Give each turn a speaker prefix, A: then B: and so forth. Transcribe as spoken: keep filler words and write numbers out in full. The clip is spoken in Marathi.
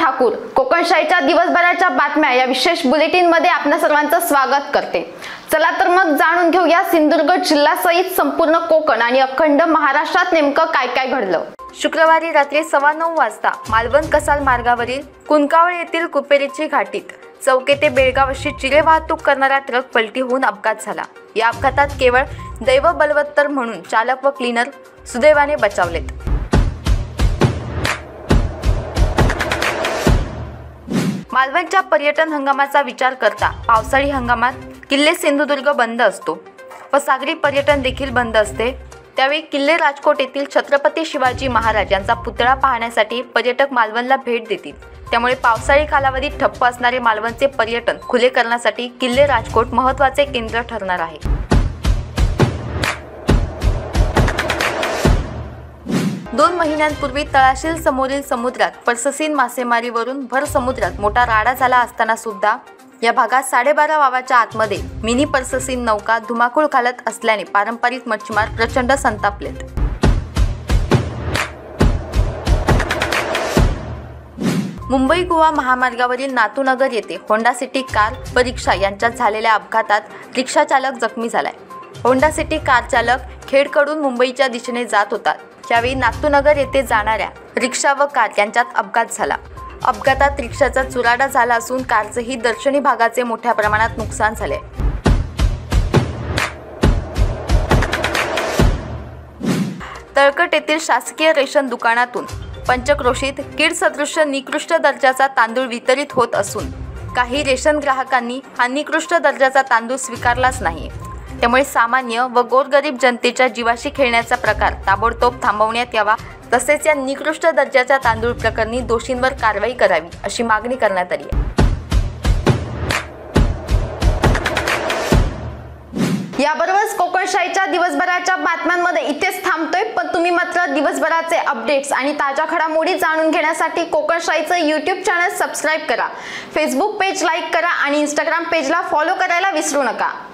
A: ठाकूर कोकणशाहीच्या दिवसभराच्या बातम्या या विशेष बुलेटिन मध्ये आपल्या सर्वांचं स्वागत करते। चला तर मग जाणून घेऊया सिंधुदुर्ग जिल्ह्यासहित संपूर्ण कोकण आणि अखंड महाराष्ट्रात नेमकं काय काय घडलं।
B: शुक्रवारी रात्री सव्वा नऊ वाजता मालवण कसाल मार्गावरील कुंकावळ येथील कुपेरीची घाटीत चौके ते बेळगाव अशी चिरे वाहतूक करणारा ट्रक पलटी होऊन अपघात झाला। या अपघातात केवळ दैव बलवत्तर म्हणून चालक व क्लीनर सुदैवाने बचावलेत। मालवणच्या पर्यटन हंगामाचा विचार करता पावसाळी हंगामात किल्ले सिंधुदुर्ग बंद असतो व सागरी पर्यटन देखील बंद असते। त्यावेळी किल्ले राजकोट येथील छत्रपती शिवाजी महाराज यांचा पुतळा पाहण्यासाठी पर्यटक मालवणला भेट देतील। त्यामुळे पावसाळी कालावधीत ठप्प असणारे मालवणचे पर्यटन खुले करण्यासाठी किल्ले राजकोट महत्त्वाचे केंद्र ठरणार आहे। दोन महिन्यांपूर्वी तळाशील समोरील समुद्रात पर्ससीन मासेमारीवरून भर समुद्रात मोठा राडा झाला असताना सुद्धा या भागात साडेबारा वावाच्या आतमध्ये मिनी पर्ससीन नौका धुमाकूळ घालत असल्याने पारंपरिक मच्छीमार प्रचंड संतापलेत। मुंबई गोवा महामार्गावरील नातूनगर येथे होंडा सिटी कार व रिक्षा यांच्यात झालेल्या अपघातात रिक्षा चालक जखमी झालाय। होंडा सिटी कार चालक खेडकडून मुंबईच्या दिशेने जात होता। त्यावेळी नातूनगर येथे जाणाऱ्या रिक्षा व कार यांच्यात अपघात झाला। अपघातात रिक्षाचा चुराडा झाला असून कारचेही दर्शनी भागाचे मोठ्या प्रमाणात नुकसान झाले। तळकट येथील शासकीय रेशन दुकानातून पंचक्रोशीत कीड सदृश निकृष्ट दर्जाचा तांदूळ वितरित होत असून काही रेशन ग्राहकांनी हा निकृष्ट दर्जाचा तांदूळ स्वीकारलाच नाही। त्यामुळे सामान्य व गोरगरीब जनतेच्या जीवाशी खेळण्याचा प्रकार ताबडतोब थांबवण्यात यावा, तसेच या निकृष्ट दर्जाच्या तांदूळ प्रकरणी दोषींवर कारवाई करावी अशी मागणी करण्यात आली आहे।
A: याबरोबरच कोकणशाहीच्या दिवसभराच्या बातम्यांमध्ये इथेच थांबतोय, पण तुम्ही मात्र दिवसभराचे अपडेट्स आणि ताज्या घडामोडी जाणून घेण्यासाठी कोकणशाहीचं यूट्यूब चॅनल सबस्क्राईब करा, फेसबुक पेज लाईक करा आणि इंस्टाग्राम पेजला फॉलो करायला विसरू नका।